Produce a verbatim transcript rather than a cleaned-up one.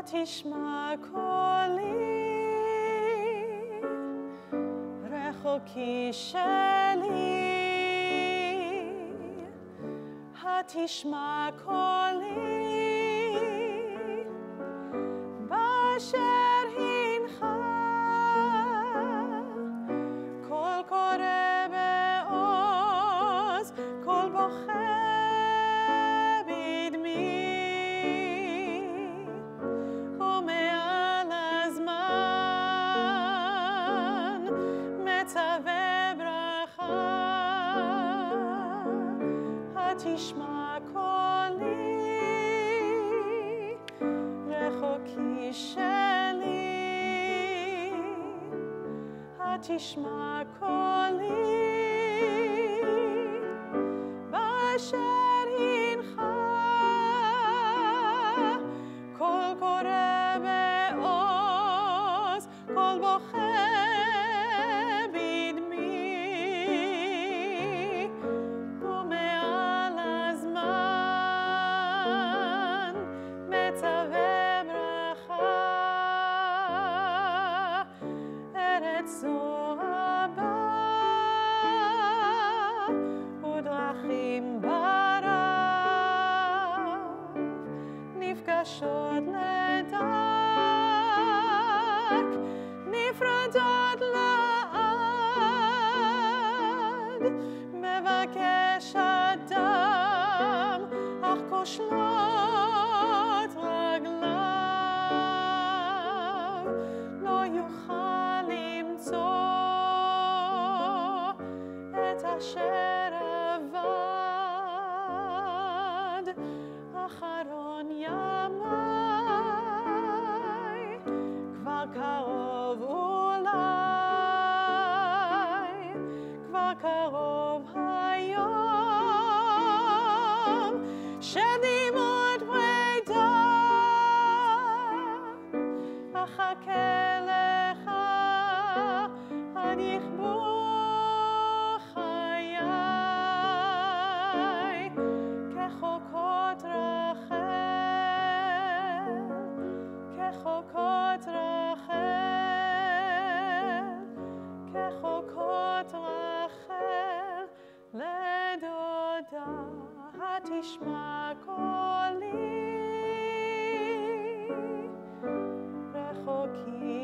התשמע קולי, רחוקי שלי, התשמע קולי, באשר הנך, קול קורא בעוז, קול בוכה תשמע קולי, רחוקי שלי, התשמע קולי, באשר הנך, קול קורא בעוז, קול בוכה זו הבא ודרכים ברב נפגשות לדק נפרדות לעד מבקש אדם אך כושלות רגליו לא יוכל את אשר אבד אחרון ימי כבר קרוב אולי כבר קרוב היום שדימות פרידה אחכה לך עד יכבו כחוקות רחל, כחוקות רחל, כחוקות רחל, לדודה התשמע קולי, רחוקי